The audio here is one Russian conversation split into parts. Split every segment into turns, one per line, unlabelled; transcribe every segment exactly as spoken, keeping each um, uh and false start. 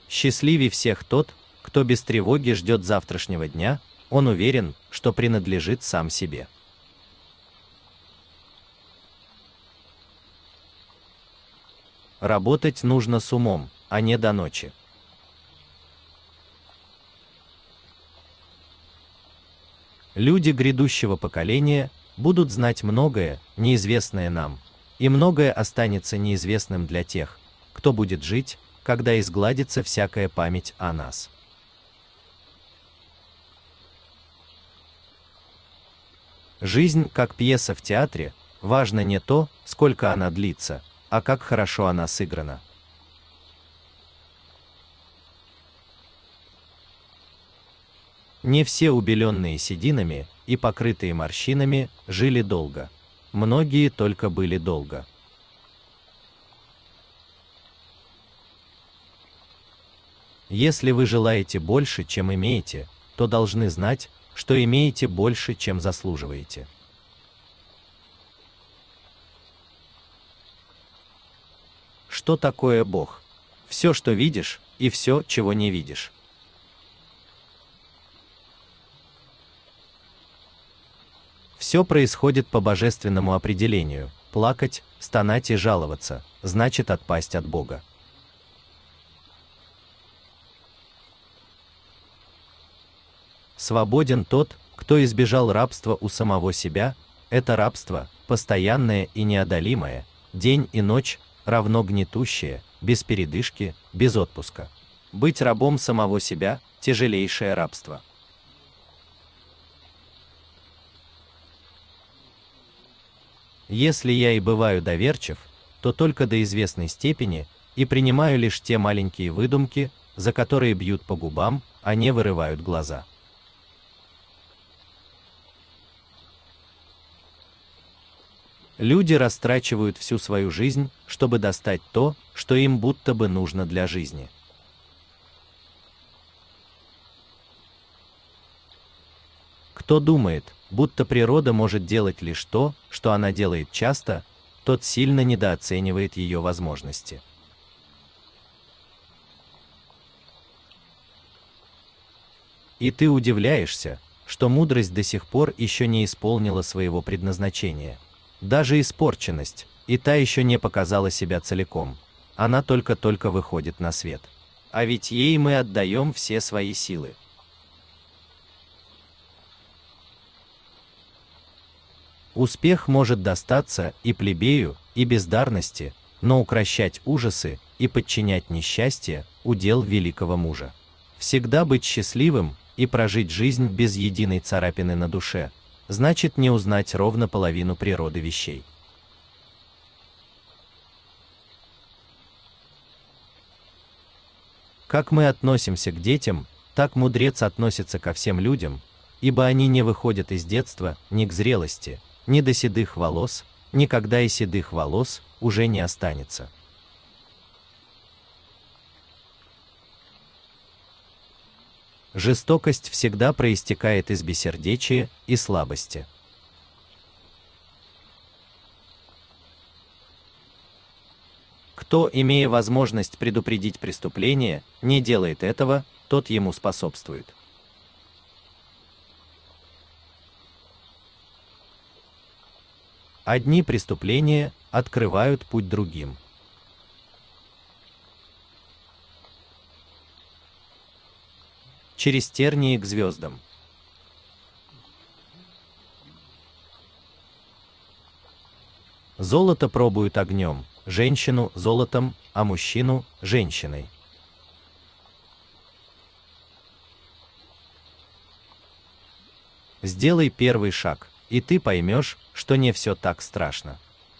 Счастливей всех тот, кто без тревоги ждет завтрашнего дня, он уверен, что принадлежит сам себе. Работать нужно с умом, а не до ночи. Люди грядущего поколения будут знать многое, неизвестное нам, и многое останется неизвестным для тех, кто будет жить, когда изгладится всякая память о нас. Жизнь, как пьеса в театре, важно не то, сколько она длится, а как хорошо она сыграна. Не все убеленные сединами и покрытые морщинами жили долго. Многие только были долго. Если вы желаете больше, чем имеете, то должны знать, что имеете больше, чем заслуживаете. Что такое Бог? Все, что видишь, и все, чего не видишь. Все происходит по божественному определению. Плакать, стонать и жаловаться – значит отпасть от Бога. Свободен тот, кто избежал рабства у самого себя, это рабство, постоянное и неодолимое, день и ночь, равно гнетущее, без передышки, без отпуска. Быть рабом самого себя – тяжелейшее рабство. Если я и бываю доверчив, то только до известной степени и принимаю лишь те маленькие выдумки, за которые бьют по губам, а не вырывают глаза. Люди растрачивают всю свою жизнь, чтобы достать то, что им будто бы нужно для жизни. Кто думает, будто природа может делать лишь то, что она делает часто, тот сильно недооценивает ее возможности. И ты удивляешься, что мудрость до сих пор еще не исполнила своего предназначения. Даже испорченность, и та еще не показала себя целиком. Она только-только выходит на свет. А ведь ей мы отдаем все свои силы. Успех может достаться и плебею, и бездарности, но укрощать ужасы и подчинять несчастье – удел великого мужа. Всегда быть счастливым и прожить жизнь без единой царапины на душе – значит не узнать ровно половину природы вещей. Как мы относимся к детям, так мудрец относится ко всем людям, ибо они не выходят из детства ни к зрелости, ни до седых волос, никогда и седых волос уже не останется. Жестокость всегда проистекает из бессердечия и слабости. Кто, имея возможность предупредить преступление, не делает этого, тот ему способствует. Одни преступления открывают путь другим. Через тернии к звездам. Золото пробуют огнем, женщину – золотом, а мужчину – женщиной. Сделай первый шаг, и ты поймешь, что не все так страшно.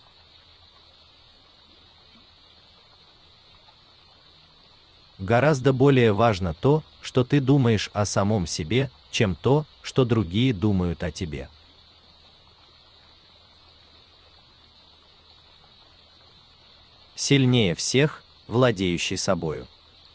Гораздо более важно то, что ты думаешь о самом себе, чем то, что другие думают о тебе. Сильнее всех, владеющий собою.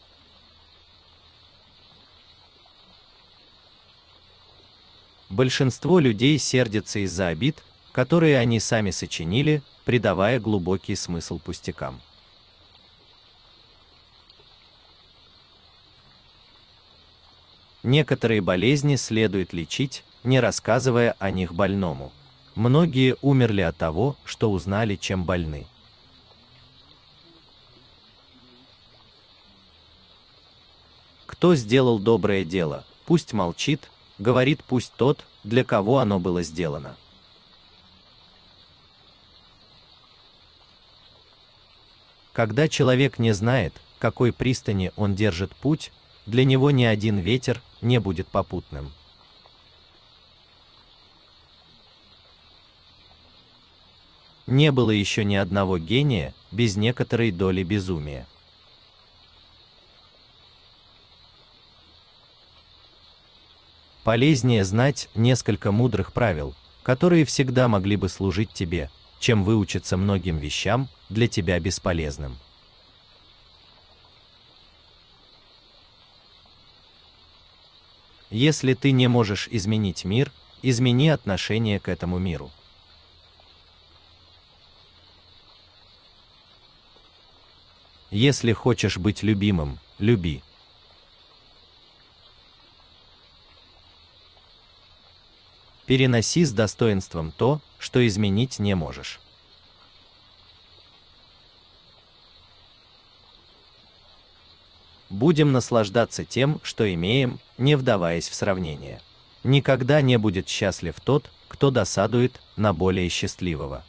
Большинство людей сердятся из-за обид, которые они сами сочинили, придавая глубокий смысл пустякам. Некоторые болезни следует лечить, не рассказывая о них больному. Многие умерли от того, что узнали, чем больны. Кто сделал доброе дело, пусть молчит, говорит пусть тот, для кого оно было сделано. Когда человек не знает, какой пристани он держит путь, для него ни один ветер не будет попутным. Не было еще ни одного гения без некоторой доли безумия. Полезнее знать несколько мудрых правил, которые всегда могли бы служить тебе, чем выучиться многим вещам, для тебя бесполезным. Если ты не можешь изменить мир, измени отношение к этому миру. Если хочешь быть любимым, люби. Переноси с достоинством то, что изменить не можешь. Будем наслаждаться тем, что имеем, не вдаваясь в сравнение. Никогда не будет счастлив тот, кто досадует на более счастливого.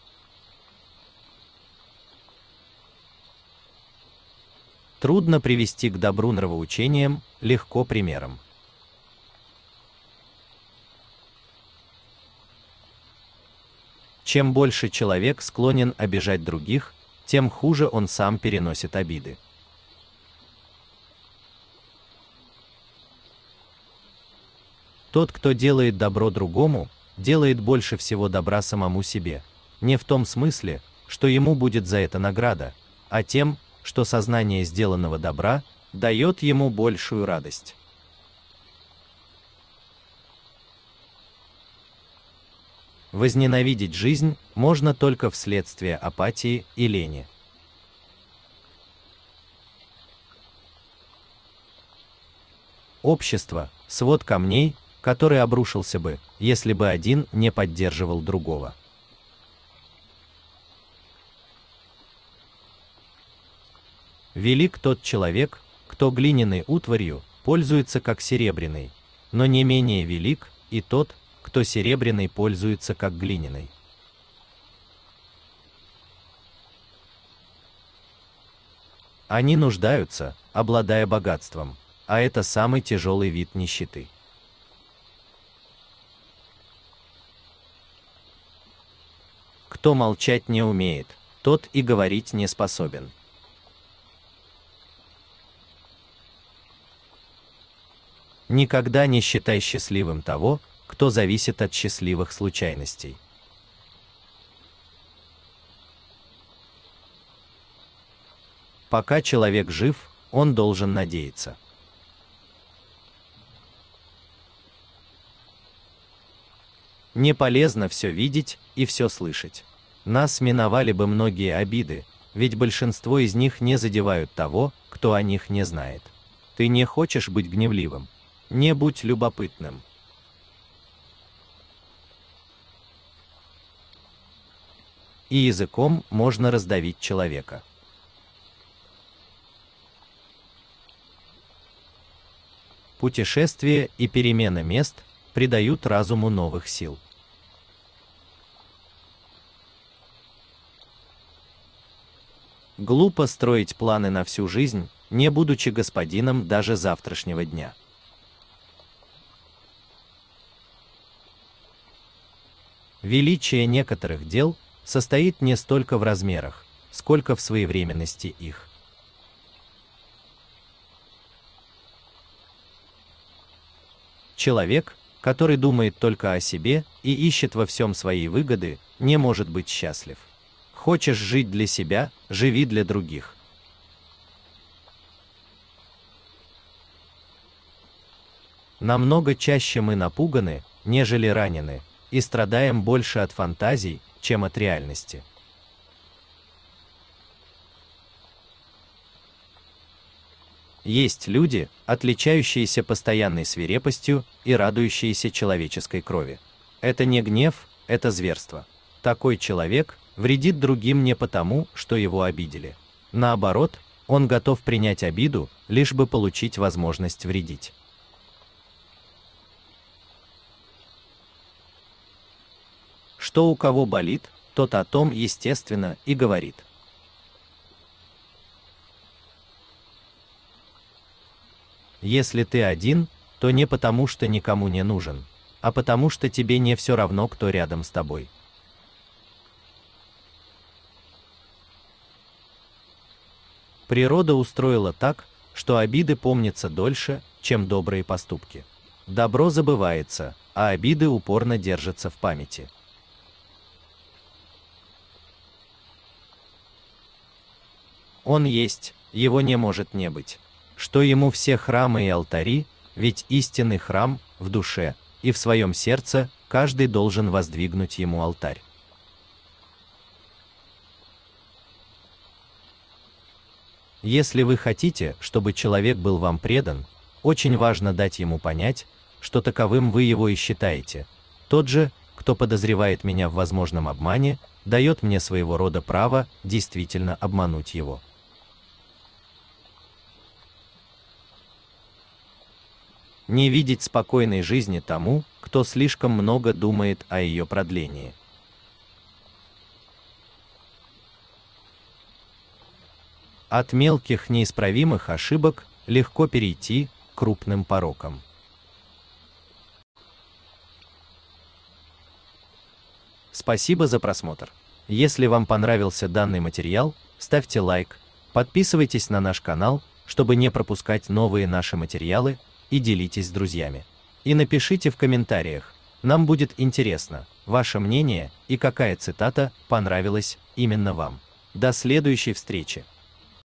Трудно привести к добру нравоучением, легко примером. Чем больше человек склонен обижать других, тем хуже он сам переносит обиды. Тот, кто делает добро другому, делает больше всего добра самому себе, не в том смысле, что ему будет за это награда, а тем, что сознание сделанного добра дает ему большую радость. Возненавидеть жизнь можно только вследствие апатии и лени. Общество – свод камней, который обрушился бы, если бы один не поддерживал другого. Велик тот человек, кто глиняной утварью пользуется как серебряной, но не менее велик и тот, кто серебряной пользуется как глиняной. Они нуждаются, обладая богатством, а это самый тяжелый вид нищеты. Кто молчать не умеет, тот и говорить не способен. Никогда не считай счастливым того, кто зависит от счастливых случайностей. Пока человек жив, он должен надеяться. Не полезно все видеть и все слышать. Нас миновали бы многие обиды, ведь большинство из них не задевают того, кто о них не знает. Ты не хочешь быть гневливым? Не будь любопытным. И языком можно раздавить человека. Путешествия и перемена мест придают разуму новых сил. Глупо строить планы на всю жизнь, не будучи господином даже завтрашнего дня. Величие некоторых дел состоит не столько в размерах, сколько в своевременности их. Человек, который думает только о себе и ищет во всем свои выгоды, не может быть счастлив. Хочешь жить для себя, живи для других. Намного чаще мы напуганы, нежели ранены, и страдаем больше от фантазий, чем от реальности. Есть люди, отличающиеся постоянной свирепостью и радующиеся человеческой крови. Это не гнев, это зверство. Такой человек вредит другим не потому, что его обидели. Наоборот, он готов принять обиду, лишь бы получить возможность вредить. Что у кого болит, тот о том, естественно, и говорит. Если ты один, то не потому, что никому не нужен, а потому что тебе не все равно, кто рядом с тобой. Природа устроила так, что обиды помнятся дольше, чем добрые поступки. Добро забывается, а обиды упорно держатся в памяти. Он есть, его не может не быть. Что ему все храмы и алтари, ведь истинный храм в душе, и в своем сердце каждый должен воздвигнуть ему алтарь. Если вы хотите, чтобы человек был вам предан, очень важно дать ему понять, что таковым вы его и считаете. Тот же, кто подозревает меня в возможном обмане, дает мне своего рода право действительно обмануть его. Не видеть спокойной жизни тому, кто слишком много думает о ее продлении. От мелких неисправимых ошибок легко перейти к крупным порокам. Спасибо за просмотр. Если вам понравился данный материал, ставьте лайк, подписывайтесь на наш канал, чтобы не пропускать новые наши материалы, и делитесь с друзьями. И напишите в комментариях, нам будет интересно ваше мнение и какая цитата понравилась именно вам. До следующей встречи!